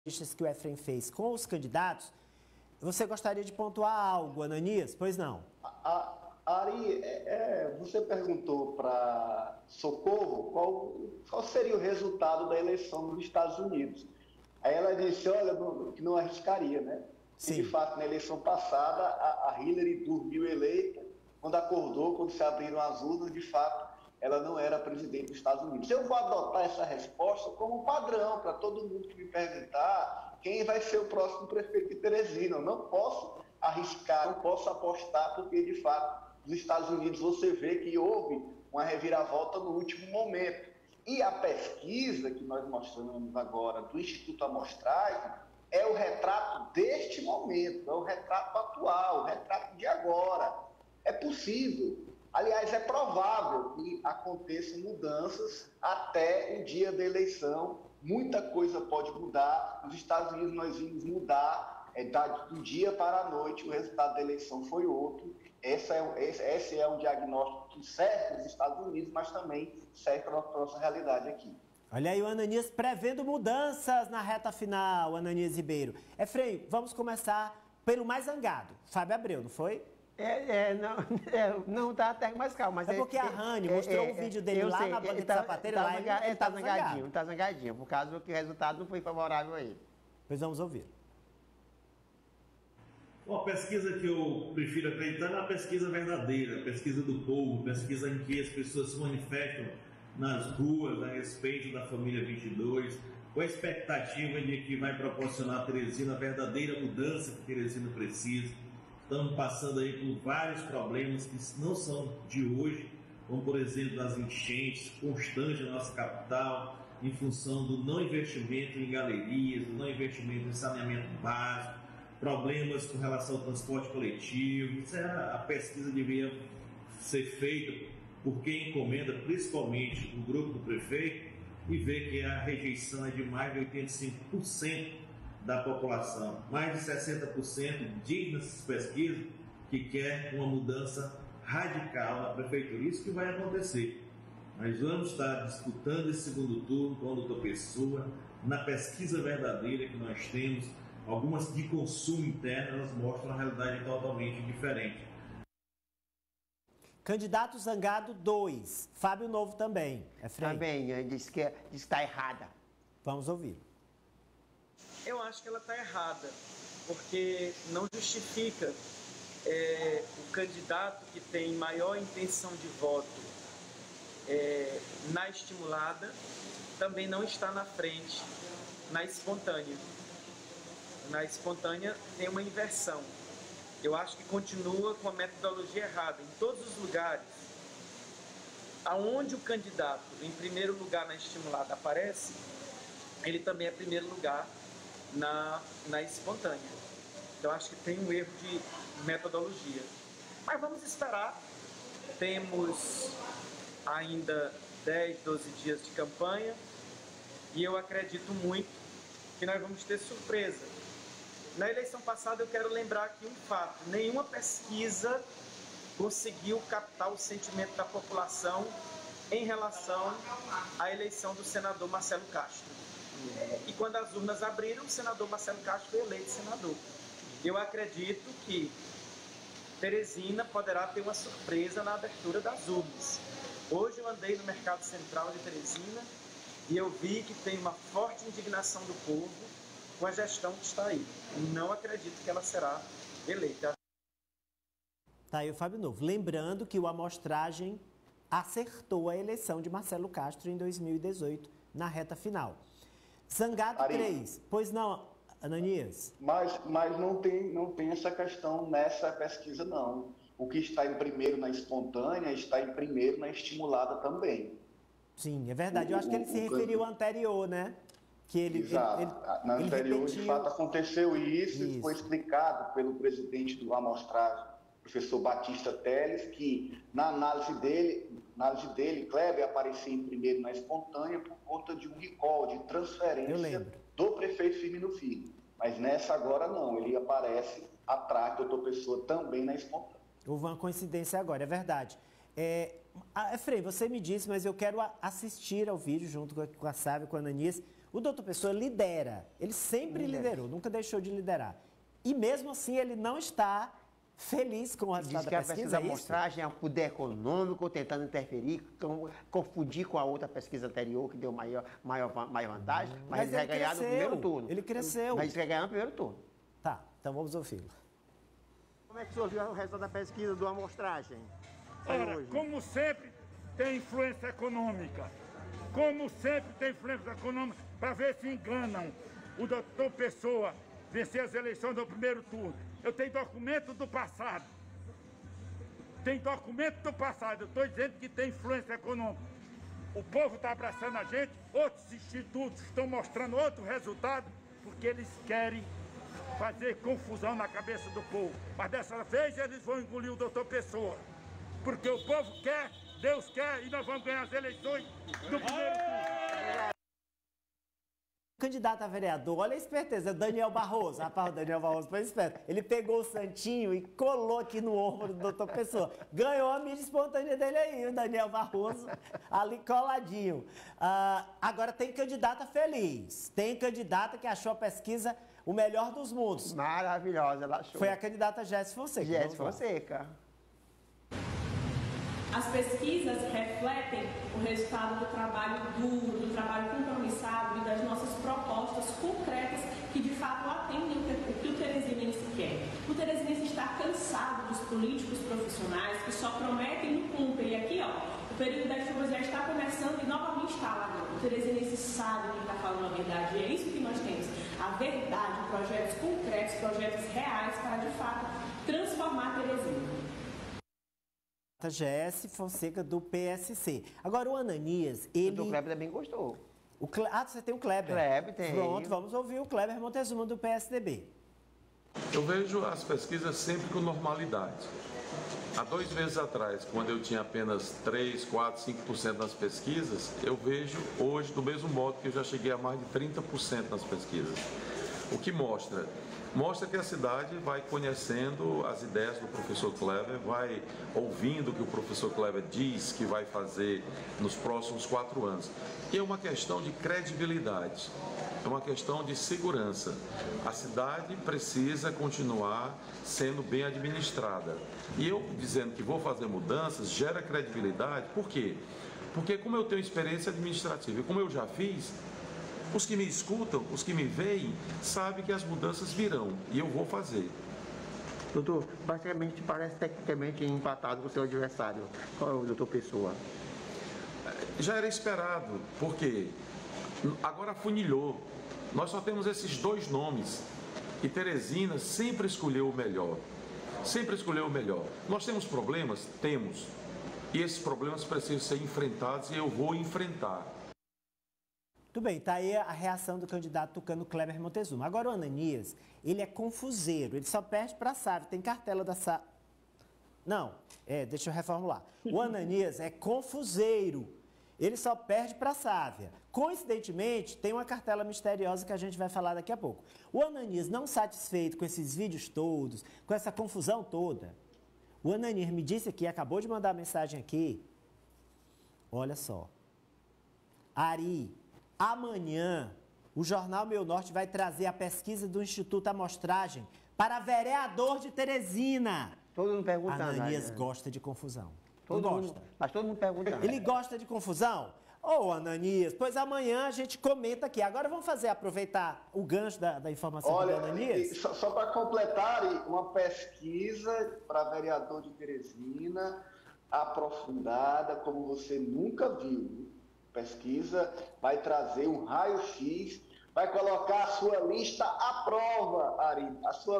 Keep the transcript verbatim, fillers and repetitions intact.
que o Efraim fez com os candidatos, você gostaria de pontuar algo, Ananias? Pois não. A, a, Ari, é, é, você perguntou para Socorro qual, qual seria o resultado da eleição nos Estados Unidos. Aí ela disse, olha, não, que não arriscaria, né? Sim. E, de fato, na eleição passada, a, a Hillary dormiu eleita. Quando acordou, quando se abriram as urnas, de fato, ela não era presidente dos Estados Unidos. Eu vou adotar essa resposta como padrão para todo mundo que me perguntar quem vai ser o próximo prefeito de Teresina. Eu não posso arriscar, não posso apostar, porque, de fato, nos Estados Unidos você vê que houve uma reviravolta no último momento. E a pesquisa que nós mostramos agora do Instituto Amostragem é o retrato deste momento, é o retrato atual, o retrato de agora. É possível, aliás, é provável que aconteçam mudanças até o dia da eleição. Muita coisa pode mudar. Nos Estados Unidos nós vimos mudar é, do dia para a noite, o resultado da eleição foi outro. Essa é, esse, esse é um diagnóstico que serve para os Estados Unidos, mas também serve para a nossa realidade aqui. Olha aí o Ananias prevendo mudanças na reta final, Ananias Ribeiro. Efraim, vamos começar pelo mais zangado, Fábio Abreu, não foi? É, é, não, é, não tá até mais calmo. Mas é porque a Rani é, mostrou é, um vídeo dele lá sei, na banca de tá, sapateiro, tá lá zanga, ele, ele tá zangadinho, tá zangadinho, por causa que o resultado não foi favorável a ele. Pois vamos ouvir. Uma pesquisa que eu prefiro acreditar é uma pesquisa verdadeira, pesquisa do povo, pesquisa em que as pessoas se manifestam nas ruas a respeito da família vinte e dois, com a expectativa de que vai proporcionar a Teresina a verdadeira mudança que Teresina precisa. Estamos passando aí por vários problemas que não são de hoje, como por exemplo as enchentes constantes na nossa capital, em função do não investimento em galerias, do não investimento em saneamento básico, problemas com relação ao transporte coletivo. Isso é, a pesquisa devia ser feita por quem encomenda, principalmente o grupo do prefeito, e vê que a rejeição é de mais de oitenta e cinco por cento da população. Mais de sessenta por cento diz nessas pesquisas que quer uma mudança radical na prefeitura. Isso que vai acontecer. Nós vamos estar disputando esse segundo turno com o doutor Pessoa. Na pesquisa verdadeira que nós temos, algumas de consumo interno, elas mostram uma realidade totalmente diferente. Candidato zangado dois, Fábio Novo também. Efraim. Também, diz que está errada. Vamos ouvir. Eu acho que ela está errada, porque não justifica é, o candidato que tem maior intenção de voto é, na estimulada também não está na frente na espontânea. Na espontânea tem uma inversão. Eu acho que continua com a metodologia errada. Em todos os lugares, aonde o candidato em primeiro lugar na estimulada aparece, ele também é primeiro lugar na, na espontânea. Então acho que tem um erro de metodologia. Mas vamos esperar. Temos ainda dez, doze dias de campanha e eu acredito muito que nós vamos ter surpresa. Na eleição passada, eu quero lembrar aqui um fato. Nenhuma pesquisa conseguiu captar o sentimento da população em relação à eleição do senador Marcelo Castro. E quando as urnas abriram, o senador Marcelo Castro foi eleito senador. Eu acredito que Teresina poderá ter uma surpresa na abertura das urnas. Hoje eu andei no Mercado Central de Teresina e eu vi que tem uma forte indignação do povo com a gestão que está aí. Não acredito que ela será eleita. Tá aí o Fábio Novo. Lembrando que o Amostragem acertou a eleição de Marcelo Castro em dois mil e dezoito, na reta final. Zangado três. Pois não, Ananias? Mas, mas não, tem, não tem essa questão nessa pesquisa, não. O que está em primeiro na espontânea está em primeiro na estimulada também. Sim, é verdade. Eu acho que ele se referiu ao anterior, né? Que ele, Exato. Ele, ele, Na ele anterior, repetiu... de fato, aconteceu isso, isso, e foi explicado pelo presidente do Amostragem, professor Batista Teles, que na análise dele, na análise dele, Kleber aparecia em primeiro na espontânea por conta de um recall, de transferência do prefeito Firmino Filho. Mas nessa agora não, ele aparece atrás do doutor Pessoa também na espontânea. Houve uma coincidência agora, é verdade. É, Efraim, você me disse, mas eu quero assistir ao vídeo junto com a Sávia, com a Ananias, O doutor Pessoa lidera, ele sempre Lidera. liderou, nunca deixou de liderar. E mesmo assim ele não está feliz com o resultado Diz que da a pesquisa, pesquisa é isso? amostragem é um poder econômico tentando interferir, com- confundir com a outra pesquisa anterior que deu maior, maior, maior vantagem, mas, Mas ele vai ele ganhar no cresceu, primeiro turno. ele cresceu. Mas ele vai ganhar no primeiro turno. Tá, então vamos ouvi-lo. Como é que o senhor viu o resultado da pesquisa do amostragem? Ora, como sempre, tem influência econômica. Como sempre, tem influência econômica para ver se enganam o doutor Pessoa vencer as eleições no primeiro turno. Eu tenho documento do passado. Tem documento do passado. Eu estou dizendo que tem influência econômica. O povo está abraçando a gente, outros institutos estão mostrando outro resultado, porque eles querem fazer confusão na cabeça do povo. Mas dessa vez eles vão engolir o doutor Pessoa. Porque o povo quer, Deus quer, e nós vamos ganhar as eleições do primeiro turno. Candidato a vereador, olha a esperteza, Daniel Barroso. Rapaz, o Daniel Barroso foi esperto. Ele pegou o santinho e colou aqui no ombro do doutor Pessoa. Ganhou a mídia espontânea dele aí, o Daniel Barroso, ali coladinho. Ah, agora tem candidata feliz. Tem candidata que achou a pesquisa o melhor dos mundos. Maravilhosa, ela achou. Foi a candidata Jéssica Fonseca. Jéssica Vamos lá. Fonseca. As pesquisas refletem o resultado do trabalho duro, do trabalho compromissado e das nossas propostas concretas que, de fato, atendem o que o teresinense quer. O teresinense está cansado dos políticos profissionais que só prometem e não cumprem. E aqui, ó, o período das chuvas já está começando e novamente está lá. O teresinense sabe quem está falando a verdade e é isso que nós temos. A verdade, projetos concretos, projetos reais para, de fato, transformar a Teresina. Jéssica Fonseca do P S C. Agora o Ananias, ele... O Kleber também gostou. O Cle... Ah, você tem o Kleber. Kleber tem. Pronto, vamos ouvir o Kleber Montezuma do P S D B. Eu vejo as pesquisas sempre com normalidade. Há dois meses atrás, quando eu tinha apenas três, quatro, cinco por cento nas pesquisas, eu vejo hoje do mesmo modo que eu já cheguei a mais de trinta por cento nas pesquisas. O que mostra? Mostra que a cidade vai conhecendo as ideias do professor Kleber, vai ouvindo o que o professor Kleber diz que vai fazer nos próximos quatro anos. E é uma questão de credibilidade, é uma questão de segurança. A cidade precisa continuar sendo bem administrada. E eu dizendo que vou fazer mudanças gera credibilidade, por quê? Porque como eu tenho experiência administrativa e como eu já fiz, os que me escutam, os que me veem, sabem que as mudanças virão e eu vou fazer. Doutor, basicamente parece tecnicamente empatado com o seu adversário. Qual é o doutor Pessoa? Já era esperado, porque agora funilhou. Nós só temos esses dois nomes e Teresina sempre escolheu o melhor. Sempre escolheu o melhor. Nós temos problemas? Temos. E esses problemas precisam ser enfrentados e eu vou enfrentar. Tudo bem, tá aí a reação do candidato tucano Kleber Montezuma. Agora o Ananias, ele é confuseiro, ele só perde para a Sávio, tem cartela da Sávio. Não, é, deixa eu reformular. O Ananias é confuseiro, ele só perde para a Sávia. Coincidentemente, tem uma cartela misteriosa que a gente vai falar daqui a pouco. O Ananias, não satisfeito com esses vídeos todos, com essa confusão toda, o Ananias me disse aqui, acabou de mandar mensagem aqui, olha só, Ari, amanhã, o Jornal Meu Norte vai trazer a pesquisa do Instituto Amostragem para vereador de Teresina. Todo mundo perguntando. Ananias né? gosta de confusão. Todo Não mundo, gosta. mas todo mundo perguntando. Ele gosta de confusão? Ô, oh, Ananias, pois amanhã a gente comenta aqui. Agora vamos fazer, aproveitar o gancho da, da informação Olha, do Ananias? só, só para completar, uma pesquisa para vereador de Teresina, aprofundada, como você nunca viu. Pesquisa vai trazer um raio-x, vai colocar a sua lista à prova, Ari, a sua